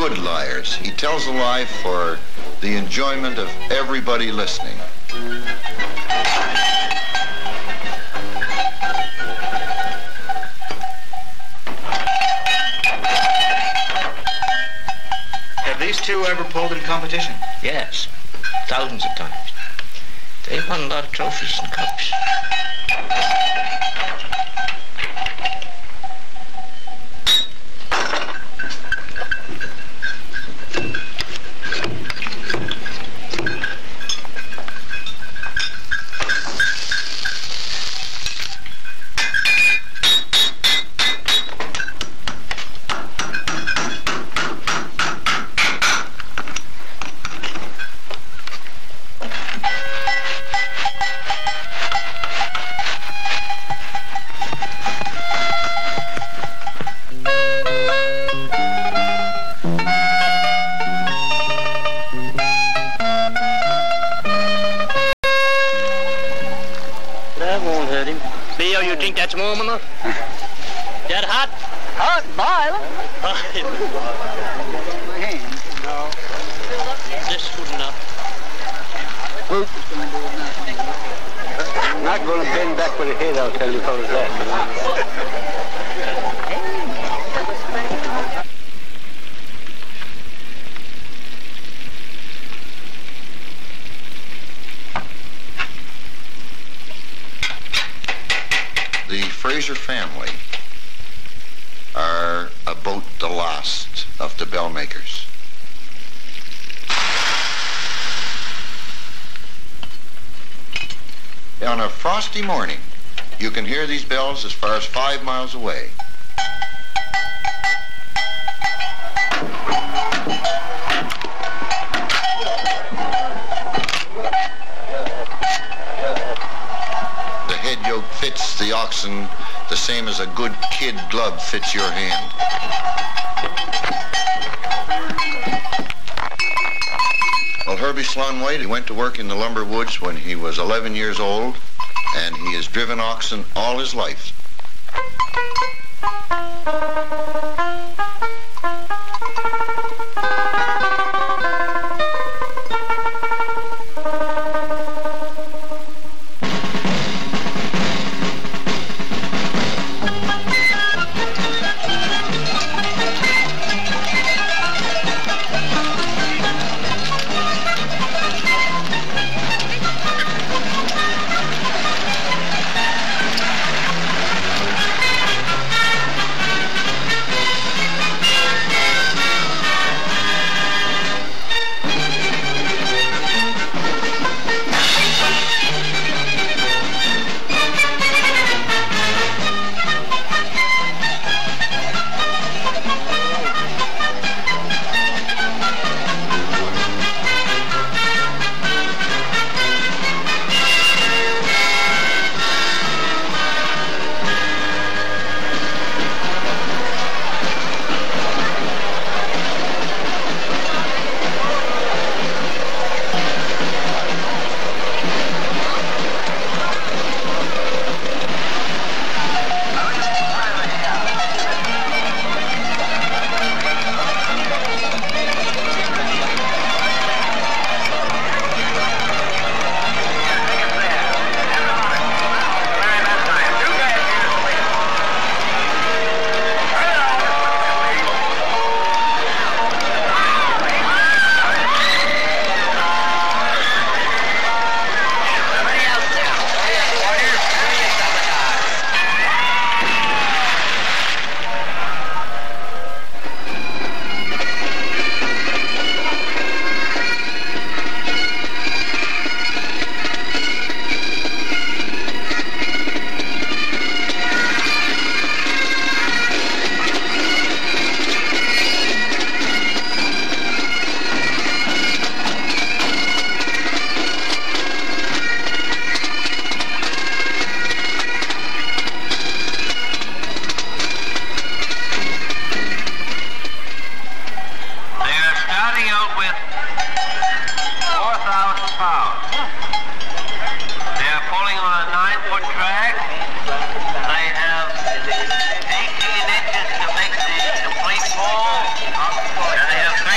good liars. He tells a lie for the enjoyment of everybody listening. Have these two ever pulled in competition? Yes, thousands of times. They've won a lot of trophies and cups. That's warm enough? That hot? Hot, boiling. No. This is good enough. I'm not going to bend back with a head, I'll tell you fellas that. The Fraser family are about the last of the bell makers. On a frosty morning, you can hear these bells as far as 5 miles away. The head yoke fits the oxen the same as a good kid glove fits your hand. Well, Herbie Sloan White, he went to work in the lumber woods when he was 11 years old, and he has driven oxen all his life. And they have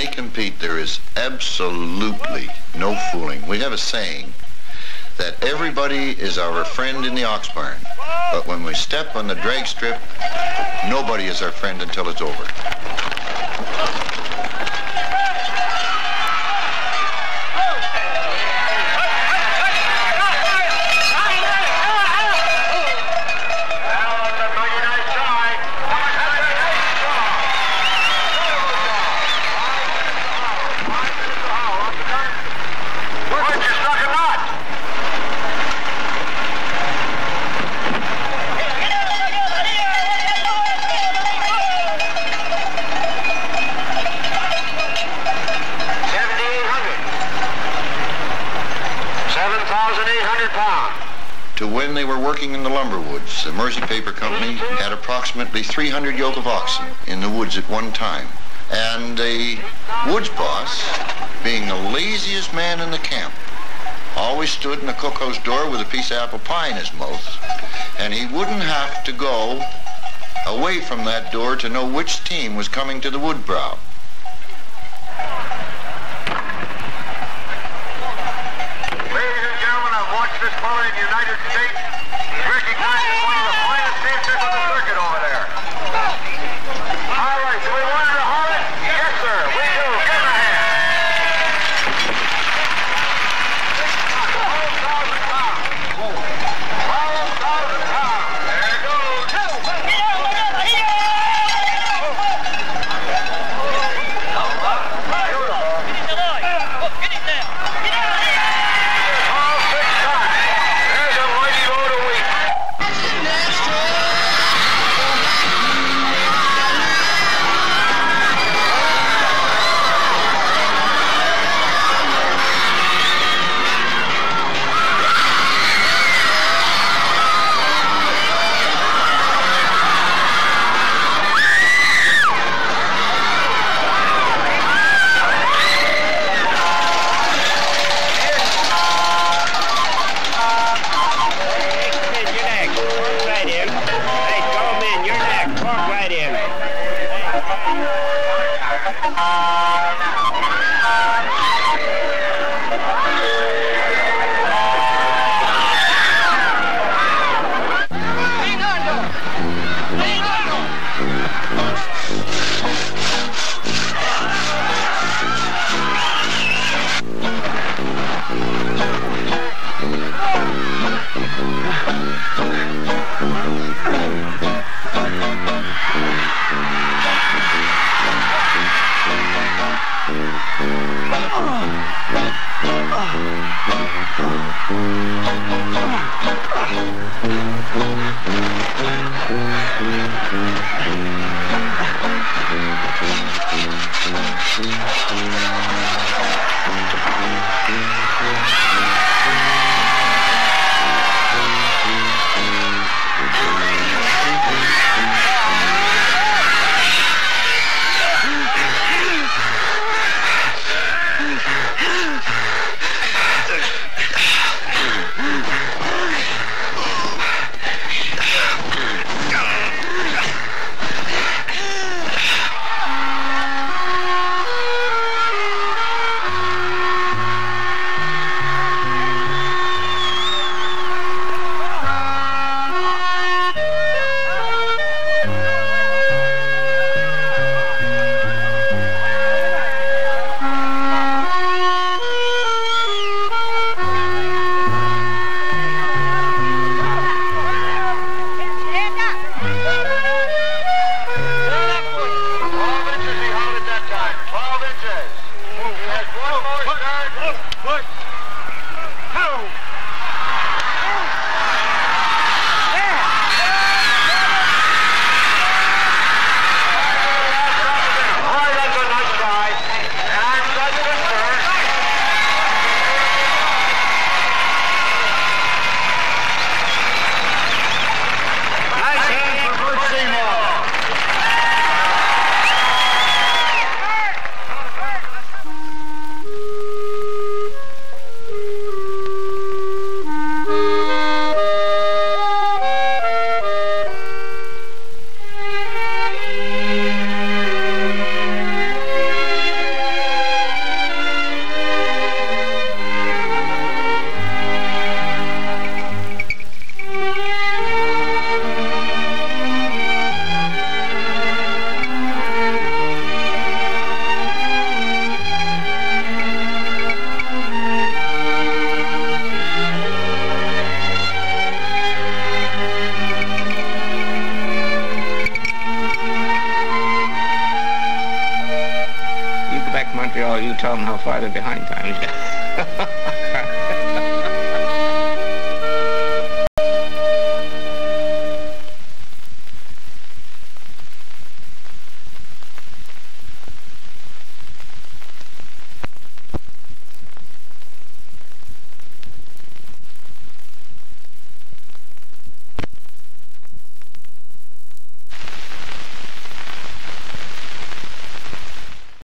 they compete, there is absolutely no fooling. We have a saying that everybody is our friend in the ox barn, but when we step on the drag strip, nobody is our friend until it's over. To when they were working in the lumber woods, the Mersey Paper Company had approximately 300 yoke of oxen in the woods at one time. And the woods boss, being the laziest man in the camp, always stood in the cookhouse door with a piece of apple pie in his mouth, and he wouldn't have to go away from that door to know which team was coming to the wood brow. This fella in the United States is recognized as one of the finest dancers on the circuit over there. All right, do we want her to haul it? Yes, sir, we do. Give him a hand. 12,000 pounds. 12,000 pounds. There it goes. you tell them how far they're behind time.